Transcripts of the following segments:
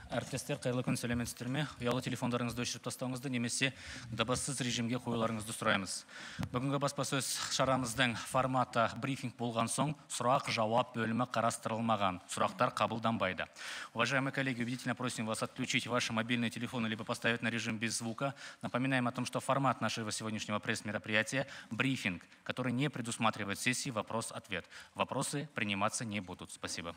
Әріптестер, қайырлы күн, сәлеметсіздер ме? Ұялы телефондарыңызды өшіріп тастауыңызды немесе дыбыссыз режимге қоюларыңызды сұраймыз. Бүгінгі баспасөз шарамыздың форматы брифинг болған соң, сұрақ-жауап бөлімі қарастырылмаған. Сұрақтар қабылданбайды. Уважаемые коллеги, убедительно просим вас отключить ваши мобильные телефоны либо поставить на режим без звука. Напоминаем о том, что формат нашего сегодняшнего пресс-мероприятия – брифинг, который не предусматривает сессии вопрос-ответ. Вопросы приниматься не будут. Спасибо.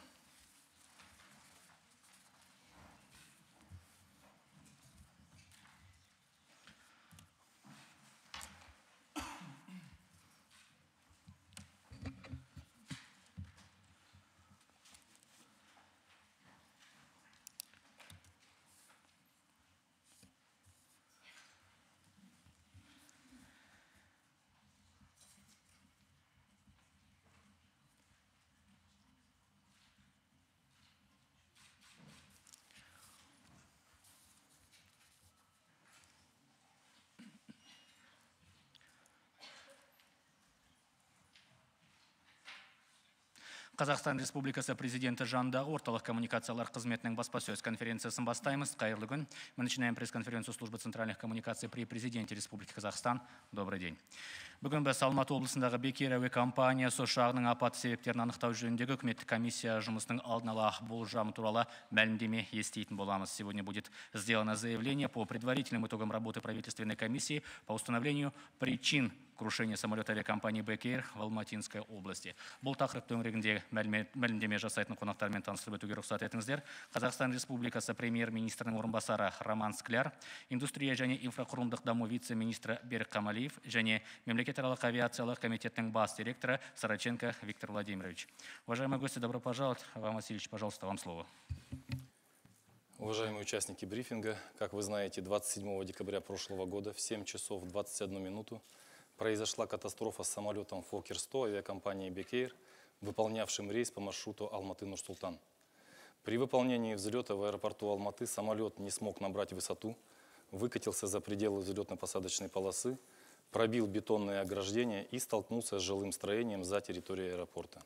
Қазақстан Республикасы Президенті жанындағы орталық коммуникациялар қызметінің баспасөз конференциясын бастаймыз. Қайырлы күн. Мы начинаем пресс-конференцию службы центральных коммуникаций при Президенте Республики Казахстан. Добрый день. Бүгін біз Алматы облысындағы Бек-Эйр әуе компаниясы ұшағының апаты себептерін анықтау жөніндегі үкіметтік комиссия жұмысының алдын ала болжамы туралы мәлімдеме естейтін боламыз. Сегодня будет сделано заявление по предварительным итогам работы правительственной комиссии по установлению причин крушения самолета авиакомпании Бек-Эйр в Алматинской области. Бұл тақырып төңірегінде мәлімдеме жасайтын қонақтармен таныстырып өтуге рұқсат етіңіздер. Қазақстан Республикасы премьер-министрінің орынбасары Роман Скляр, индустрия және инфрақұрылымдық даму вице-министрі Берік Қамалиев және мемлекетаралық авиациялық комитетінің бас директоры Сараченко Виктор Владимирович. Уважаемые гости, добро пожаловать. Иван Васильевич, пожалуйста, вам слово. Уважаемые участники брифинга, как вы знаете, 27 декабря прошлого года в 7 часов 21 минуту произошла катастрофа с самолетом Фоккер-100 авиакомпании Бек-Эйр, выполнявшим рейс по маршруту Алматы-Нур-Султан. При выполнении взлета в аэропорту Алматы самолет не смог набрать высоту, выкатился за пределы взлетно-посадочной полосы, пробил бетонное ограждение и столкнулся с жилым строением за территорией аэропорта.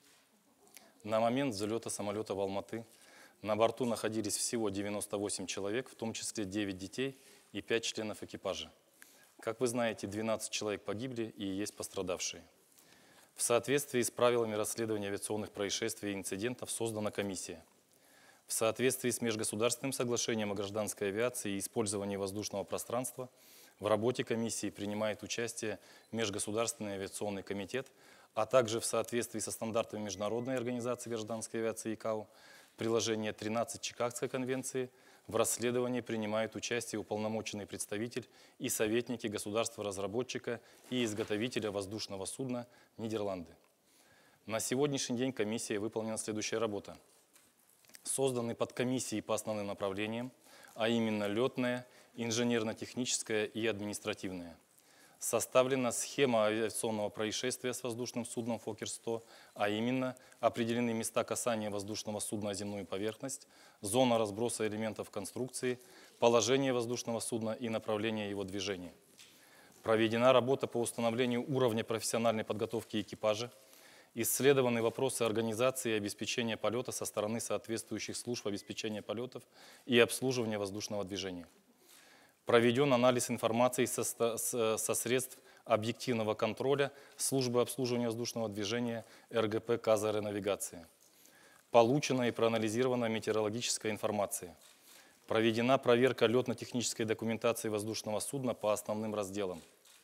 На момент взлета самолета в Алматы на борту находились всего 98 человек, в том числе 9 детей и 5 членов экипажа. Как вы знаете, 12 человек погибли и есть пострадавшие. В соответствии с правилами расследования авиационных происшествий и инцидентов создана комиссия. В соответствии с межгосударственным соглашением о гражданской авиации и использовании воздушного пространства в работе комиссии принимает участие Межгосударственный авиационный комитет, а также в соответствии со стандартами Международной организации гражданской авиации ИКАО, приложение 13 Чикагской конвенции, в расследовании принимает участие уполномоченный представитель и советники государства-разработчика и изготовителя воздушного судна Нидерланды. На сегодняшний день комиссия выполнена следующая работа. Созданы подкомиссии по основным направлениям, а именно летная, инженерно-техническая и административная. Составлена схема авиационного происшествия с воздушным судном Фоккер-100, а именно определены места касания воздушного судна о земную поверхность, зона разброса элементов конструкции, положение воздушного судна и направление его движения. Проведена работа по установлению уровня профессиональной подготовки экипажа, исследованы вопросы организации и обеспечения полета со стороны соответствующих служб обеспечения полетов и обслуживания воздушного движения. Проведен анализ информации со средств объективного контроля службы обслуживания воздушного движения РГП «Казаэронавигация». Получена и проанализирована метеорологическая информация. Проведена проверка летно-технической документации воздушного судна по основным разделам.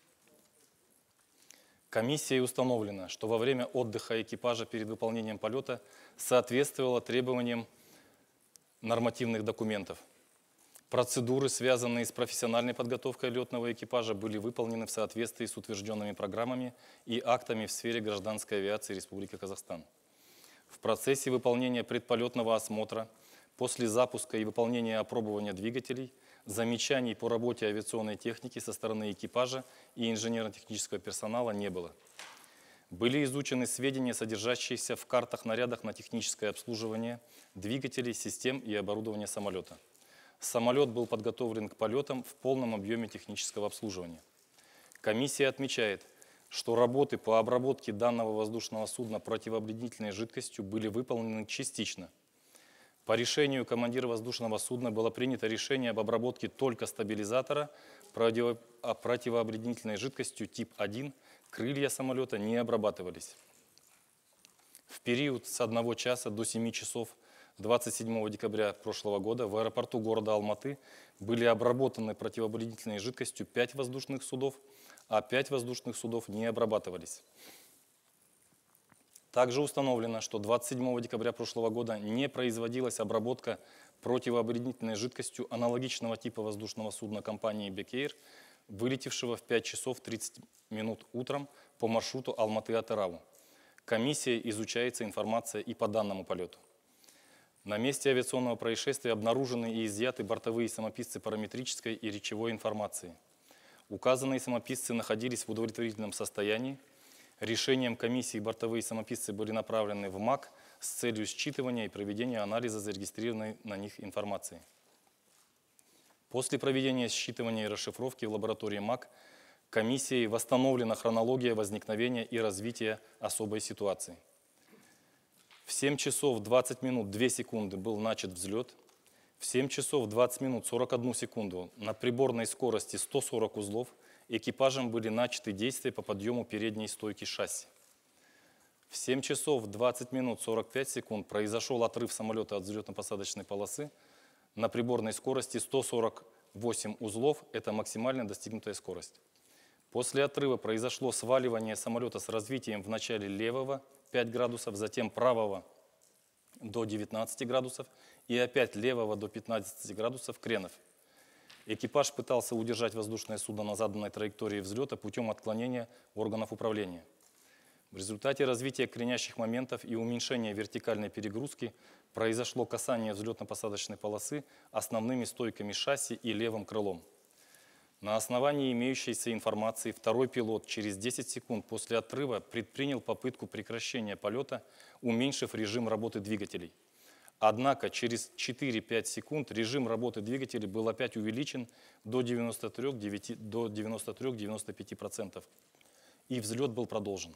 Комиссией установлено, что во время отдыха экипажа перед выполнением полета соответствовало требованиям нормативных документов. Процедуры, связанные с профессиональной подготовкой летного экипажа, были выполнены в соответствии с утвержденными программами и актами в сфере гражданской авиации Республики Казахстан. В процессе выполнения предполетного осмотра, после запуска и выполнения опробования двигателей, замечаний по работе авиационной техники со стороны экипажа и инженерно-технического персонала не было. Были изучены сведения, содержащиеся в картах-нарядах на техническое обслуживание двигателей, систем и оборудования самолета. Самолет был подготовлен к полетам в полном объеме технического обслуживания. Комиссия отмечает, что работы по обработке данного воздушного судна противообледенительной жидкостью были выполнены частично. По решению командира воздушного судна было принято решение об обработке только стабилизатора противообледенительной жидкостью тип 1. Крылья самолета не обрабатывались. В период с 1 часа до 7 часов 27 декабря прошлого года в аэропорту города Алматы были обработаны противообледенительной жидкостью 5 воздушных судов, а 5 воздушных судов не обрабатывались. Также установлено, что 27 декабря прошлого года не производилась обработка противообледенительной жидкостью аналогичного типа воздушного судна компании «Бек-Эйр», вылетевшего в 5 часов 30 минут утром по маршруту Алматы-Атырау. Комиссией изучается информация и по данному полету. На месте авиационного происшествия обнаружены и изъяты бортовые самописцы параметрической и речевой информации. Указанные самописцы находились в удовлетворительном состоянии. Решением комиссии бортовые самописцы были направлены в МАК с целью считывания и проведения анализа зарегистрированной на них информации. После проведения считывания и расшифровки в лаборатории МАК комиссией восстановлена хронология возникновения и развития особой ситуации. В 7 часов 20 минут 2 секунды был начат взлет. В 7 часов 20 минут 41 секунду на приборной скорости 140 узлов экипажем были начаты действия по подъему передней стойки шасси. В 7 часов 20 минут 45 секунд произошел отрыв самолета от взлетно-посадочной полосы на приборной скорости 148 узлов. Это максимально достигнутая скорость. После отрыва произошло сваливание самолета с развитием в начале левого 5 градусов, затем правого до 19 градусов и опять левого до 15 градусов кренов. Экипаж пытался удержать воздушное судно на заданной траектории взлета путем отклонения органов управления. В результате развития кренящих моментов и уменьшения вертикальной перегрузки произошло касание взлетно-посадочной полосы основными стойками шасси и левым крылом. На основании имеющейся информации второй пилот через 10 секунд после отрыва предпринял попытку прекращения полета, уменьшив режим работы двигателей. Однако через 4-5 секунд режим работы двигателей был опять увеличен до 93-95%, и взлет был продолжен.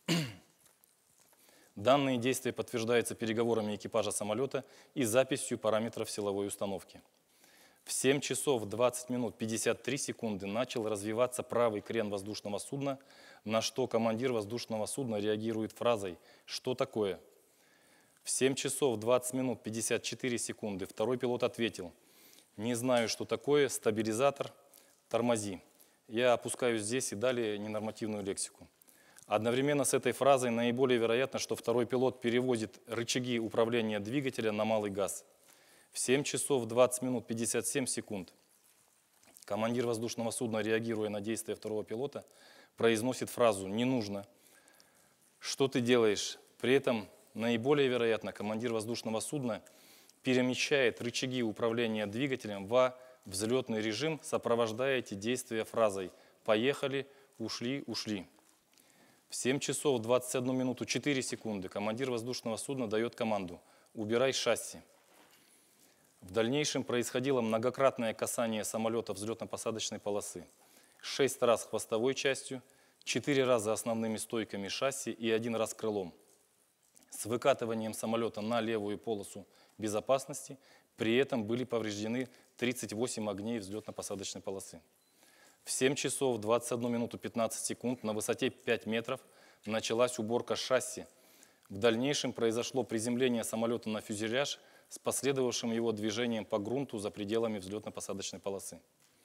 Данные действия подтверждаются переговорами экипажа самолета и записью параметров силовой установки. В 7 часов 20 минут 53 секунды начал развиваться правый крен воздушного судна, на что командир воздушного судна реагирует фразой «Что такое?». В 7 часов 20 минут 54 секунды второй пилот ответил «Не знаю, что такое, стабилизатор, тормози». Я опускаю здесь и далее ненормативную лексику. Одновременно с этой фразой наиболее вероятно, что второй пилот переводит рычаги управления двигателя на малый газ. В 7 часов 20 минут 57 секунд командир воздушного судна, реагируя на действия второго пилота, произносит фразу «Не нужно». «Что ты делаешь?» При этом наиболее вероятно командир воздушного судна перемещает рычаги управления двигателем во взлетный режим, сопровождая эти действия фразой «Поехали, ушли, ушли». В 7 часов 21 минуту 4 секунды командир воздушного судна дает команду «Убирай шасси». В дальнейшем происходило многократное касание самолета взлетно-посадочной полосы. 6 раз хвостовой частью, 4 раза основными стойками шасси и 1 раз крылом. С выкатыванием самолета на левую полосу безопасности при этом были повреждены 38 огней взлетно-посадочной полосы. В 7 часов 21 минуту 15 секунд на высоте 5 метров началась уборка шасси. В дальнейшем произошло приземление самолета на фюзеляж с последовавшим его движением по грунту за пределами взлетно-посадочной полосы.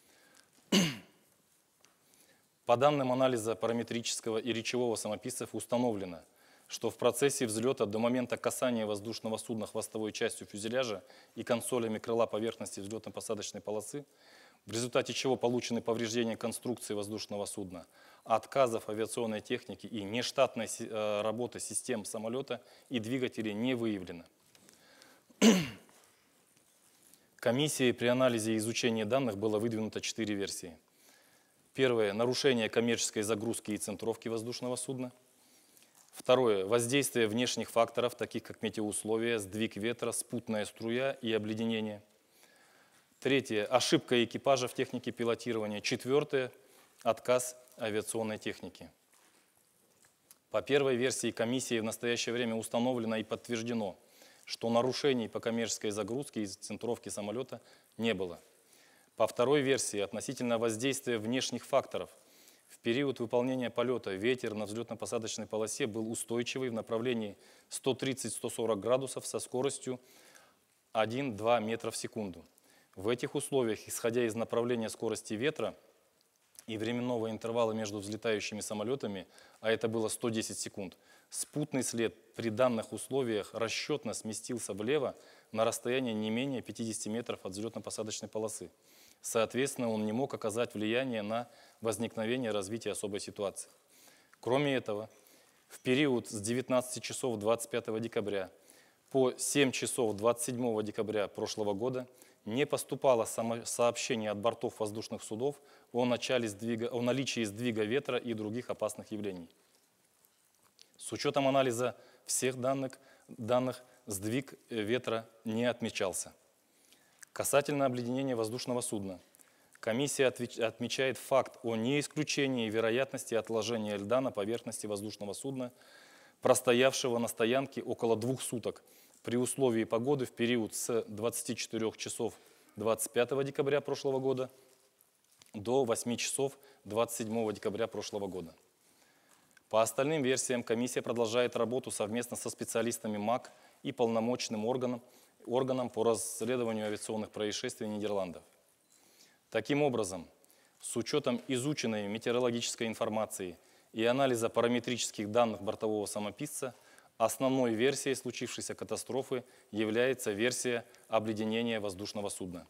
По данным анализа параметрического и речевого самописцев установлено, что в процессе взлета до момента касания воздушного судна хвостовой частью фюзеляжа и консолями крыла поверхности взлетно-посадочной полосы, в результате чего получены повреждения конструкции воздушного судна, отказов авиационной техники и нештатной работы систем самолета и двигателей не выявлено. Комиссией при анализе и изучении данных было выдвинуто 4 версии. Первое – нарушение коммерческой загрузки и центровки воздушного судна. Второе – воздействие внешних факторов, таких как метеоусловия, сдвиг ветра, спутная струя и обледенение. Третье – ошибка экипажа в технике пилотирования. Четвертое – отказ авиационной техники. По первой версии комиссии в настоящее время установлено и подтверждено что нарушений по коммерческой загрузке и центровке самолета не было. По второй версии, относительно воздействия внешних факторов, в период выполнения полета ветер на взлетно-посадочной полосе был устойчивый в направлении 130-140 градусов со скоростью 1-2 метра в секунду. В этих условиях, исходя из направления скорости ветра и временного интервала между взлетающими самолетами, а это было 110 секунд, спутный след при данных условиях расчетно сместился влево на расстояние не менее 50 метров от взлетно-посадочной полосы. Соответственно, он не мог оказать влияние на возникновение и развитие особой ситуации. Кроме этого, в период с 19 часов 25 декабря по 7 часов 27 декабря прошлого года не поступало сообщение от бортов воздушных судов о наличии сдвига ветра и других опасных явлений. С учетом анализа всех данных сдвиг ветра не отмечался. Касательно обледенения воздушного судна, комиссия отмечает факт о неисключении вероятности отложения льда на поверхности воздушного судна, простоявшего на стоянке около 2 суток при условии погоды в период с 24 часов 25 декабря прошлого года до 8 часов 27 декабря прошлого года. По остальным версиям комиссия продолжает работу совместно со специалистами МАК и полномочным органом по расследованию авиационных происшествий Нидерландов. Таким образом, с учетом изученной метеорологической информации и анализа параметрических данных бортового самописца, основной версией случившейся катастрофы является версия обледенения воздушного судна.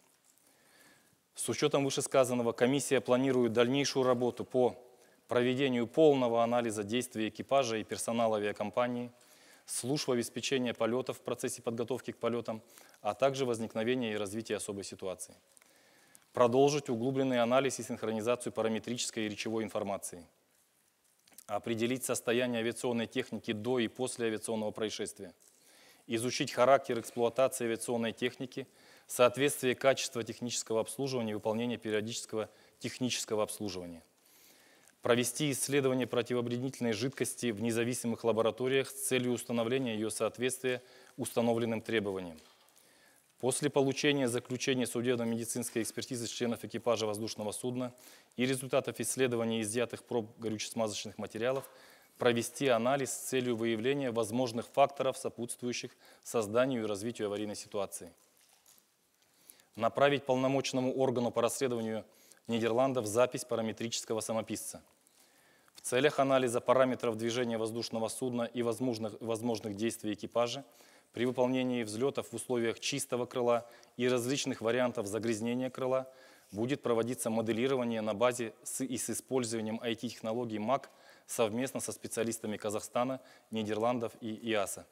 С учетом вышесказанного, комиссия планирует дальнейшую работу по проведению полного анализа действий экипажа и персонала авиакомпании, служб обеспечения полетов в процессе подготовки к полетам, а также возникновения и развития особой ситуации. Продолжить углубленный анализ и синхронизацию параметрической и речевой информации. Определить состояние авиационной техники до и после авиационного происшествия. Изучить характер эксплуатации авиационной техники, соответствие качества технического обслуживания и выполнения периодического технического обслуживания. Провести исследование противообледенительной жидкости в независимых лабораториях с целью установления ее соответствия установленным требованиям. После получения заключения судебно-медицинской экспертизы членов экипажа воздушного судна и результатов исследования изъятых проб горюче-смазочных материалов провести анализ с целью выявления возможных факторов, сопутствующих созданию и развитию аварийной ситуации. Направить полномочному органу по расследованию Нидерландов запись параметрического самописца. В целях анализа параметров движения воздушного судна и возможных действий экипажа при выполнении взлетов в условиях чистого крыла и различных вариантов загрязнения крыла будет проводиться моделирование на базе с использованием IT-технологий МАК совместно со специалистами Казахстана, Нидерландов и ИАСА.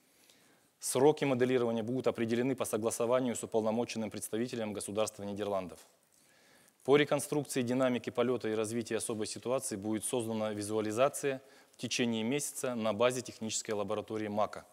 Сроки моделирования будут определены по согласованию с уполномоченным представителем государства Нидерландов. По реконструкции динамики полета и развития особой ситуации будет создана визуализация в течение месяца на базе технической лаборатории МАКа.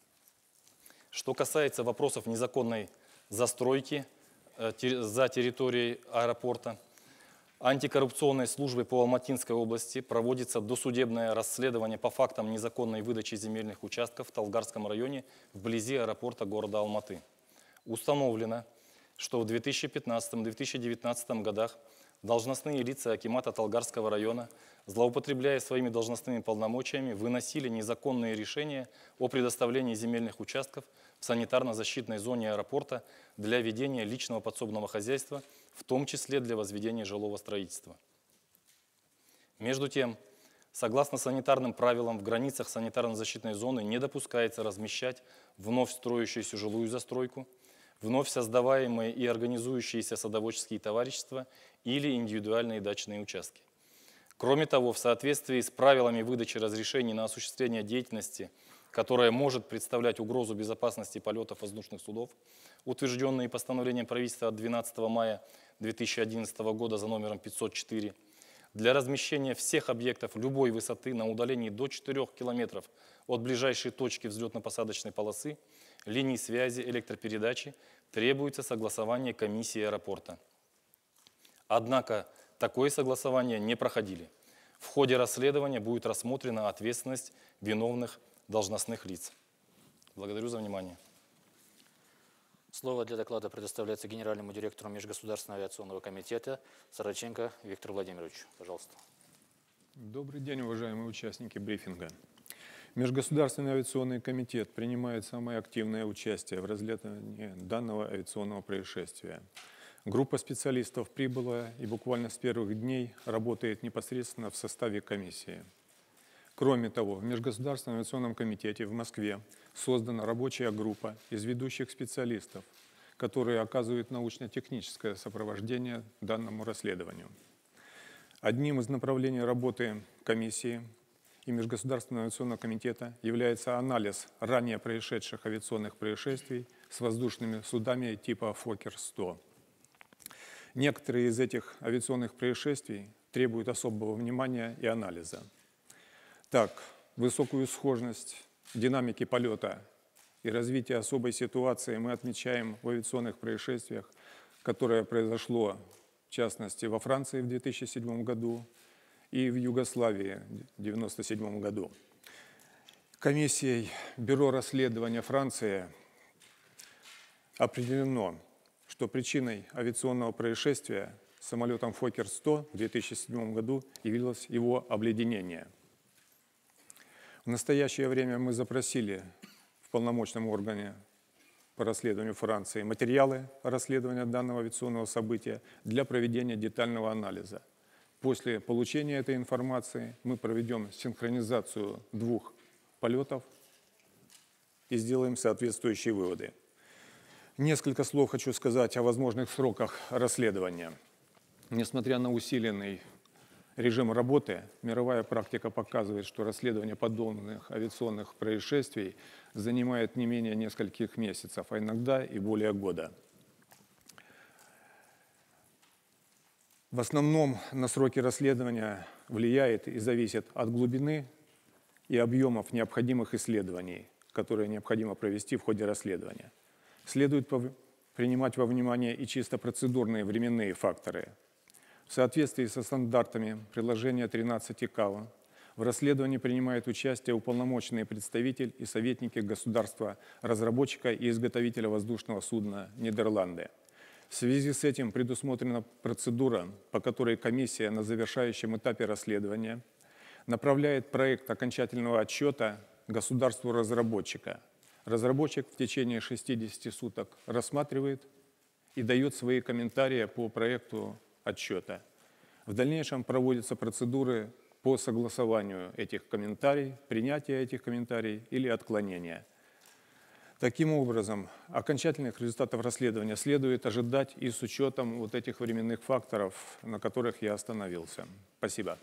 Что касается вопросов незаконной застройки за территорией аэропорта, антикоррупционной службой по Алматинской области проводится досудебное расследование по фактам незаконной выдачи земельных участков в Талгарском районе вблизи аэропорта города Алматы. Установлено, что в 2015-2019 годах должностные лица акимата Талгарского района, злоупотребляя своими должностными полномочиями, выносили незаконные решения о предоставлении земельных участков в санитарно-защитной зоне аэропорта для ведения личного подсобного хозяйства, в том числе для возведения жилого строительства. Между тем, согласно санитарным правилам, в границах санитарно-защитной зоны не допускается размещать вновь строящуюся жилую застройку, вновь создаваемые и организующиеся садоводческие товарищества или индивидуальные дачные участки. Кроме того, в соответствии с правилами выдачи разрешений на осуществление деятельности, которая может представлять угрозу безопасности полетов воздушных судов, утвержденные постановлением правительства от 12 мая 2011 года за номером 504, для размещения всех объектов любой высоты на удалении до 4 километров от ближайшей точки взлетно-посадочной полосы, линий связи, электропередачи требуется согласование комиссии аэропорта. Однако такое согласование не проходили. В ходе расследования будет рассмотрена ответственность виновных должностных лиц. Благодарю за внимание. Слово для доклада предоставляется генеральному директору Межгосударственного авиационного комитета Сороченко Виктору Владимировичу. Пожалуйста. Добрый день, уважаемые участники брифинга. Межгосударственный авиационный комитет принимает самое активное участие в расследовании данного авиационного происшествия. Группа специалистов прибыла и буквально с первых дней работает непосредственно в составе комиссии. Кроме того, в Межгосударственном авиационном комитете в Москве создана рабочая группа из ведущих специалистов, которые оказывают научно-техническое сопровождение данному расследованию. Одним из направлений работы комиссии и Межгосударственного авиационного комитета является анализ ранее происшедших авиационных происшествий с воздушными судами типа Фоккер-100. Некоторые из этих авиационных происшествий требуют особого внимания и анализа. Так, высокую схожесть динамики полета и развитие особой ситуации мы отмечаем в авиационных происшествиях, которое произошло, в частности, во Франции в 2007 году и в Югославии в 1997 году. Комиссией Бюро расследования Франции определено, что причиной авиационного происшествия с самолетом Фоккер-100 в 2007 году явилось его обледенение. В настоящее время мы запросили в полномочном органе по расследованию Франции материалы расследования данного авиационного события для проведения детального анализа. После получения этой информации мы проведем синхронизацию двух полетов и сделаем соответствующие выводы. Несколько слов хочу сказать о возможных сроках расследования. Несмотря на усиленный режим работы, мировая практика показывает, что расследование подобных авиационных происшествий занимает не менее нескольких месяцев, а иногда и более года. В основном на сроки расследования влияет и зависит от глубины и объемов необходимых исследований, которые необходимо провести в ходе расследования. Следует принимать во внимание и чисто процедурные временные факторы. В соответствии со стандартами приложения 13 ИКАО в расследовании принимает участие уполномоченный представитель и советники государства-разработчика и изготовителя воздушного судна Нидерланды. В связи с этим предусмотрена процедура, по которой комиссия на завершающем этапе расследования направляет проект окончательного отчета государству-разработчика. Разработчик в течение 60 суток рассматривает и дает свои комментарии по проекту отчета. В дальнейшем проводятся процедуры по согласованию этих комментариев, принятия этих комментариев или отклонения. Таким образом, окончательных результатов расследования следует ожидать и с учетом вот этих временных факторов, на которых я остановился. Спасибо.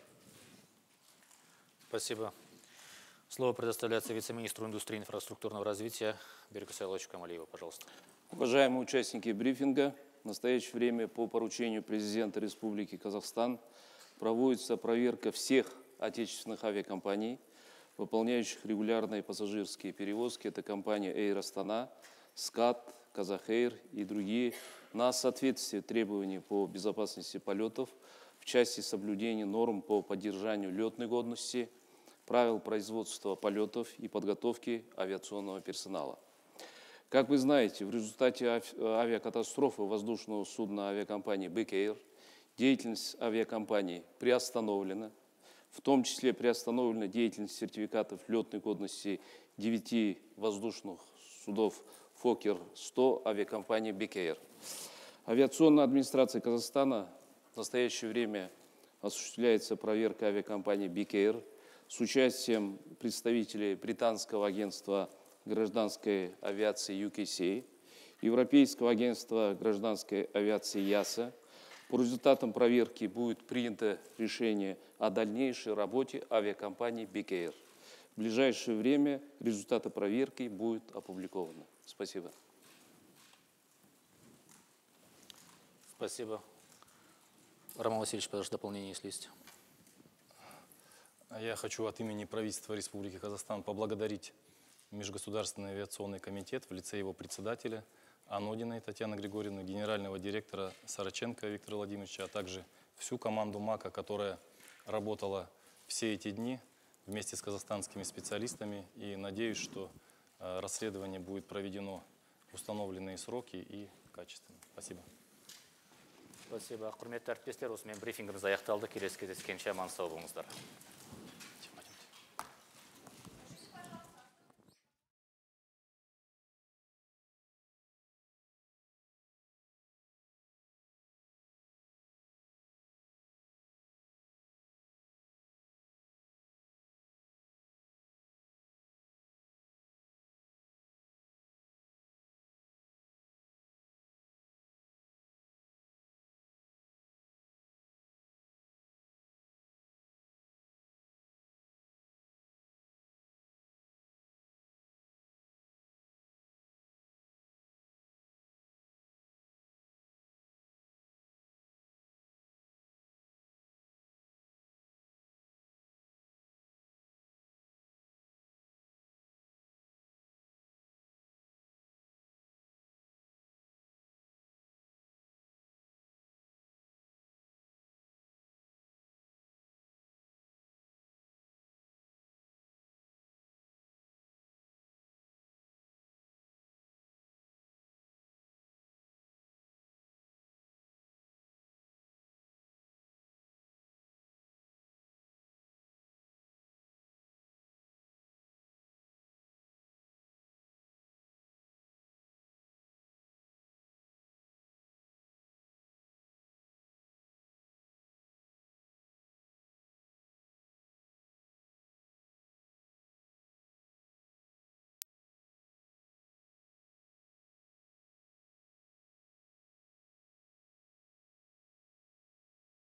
Спасибо. Слово предоставляется вице-министру индустрии и инфраструктурного развития Берику Сайловичу Камалиеву. Пожалуйста. Уважаемые участники брифинга, в настоящее время по поручению президента Республики Казахстан проводится проверка всех отечественных авиакомпаний, выполняющих регулярные пассажирские перевозки. Это компания Air Astana, СКАТ, Казахэйр и другие, на соответствие требований по безопасности полетов в части соблюдения норм по поддержанию летной годности, правил производства полетов и подготовки авиационного персонала. Как вы знаете, в результате авиакатастрофы воздушного судна авиакомпании Big Air деятельность авиакомпании приостановлена, в том числе приостановлена деятельность сертификатов летной годности 9 воздушных судов Фоккер-100 авиакомпании Big Air. Авиационная администрация Казахстана в настоящее время осуществляется проверка авиакомпании Big Air с участием представителей британского агентства гражданской авиации UKC, Европейского агентства гражданской авиации ЯСА. По результатам проверки будет принято решение о дальнейшей работе авиакомпании Big Air. В ближайшее время результаты проверки будут опубликованы. Спасибо. Спасибо. Роман Васильевич, пожалуйста, дополнение, если есть. Я хочу от имени правительства Республики Казахстан поблагодарить Межгосударственный авиационный комитет в лице его председателя Анодиной Татьяны Григорьевны, генерального директора Сороченко Виктора Владимировича, а также всю команду МАКа, которая работала все эти дни вместе с казахстанскими специалистами. И надеюсь, что расследование будет проведено установленные сроки и качественно. Спасибо. Спасибо. Құрметті әріптестер, осымен брифингіміз аяқталды. Келесі кездескенше аман сау болыңыздар.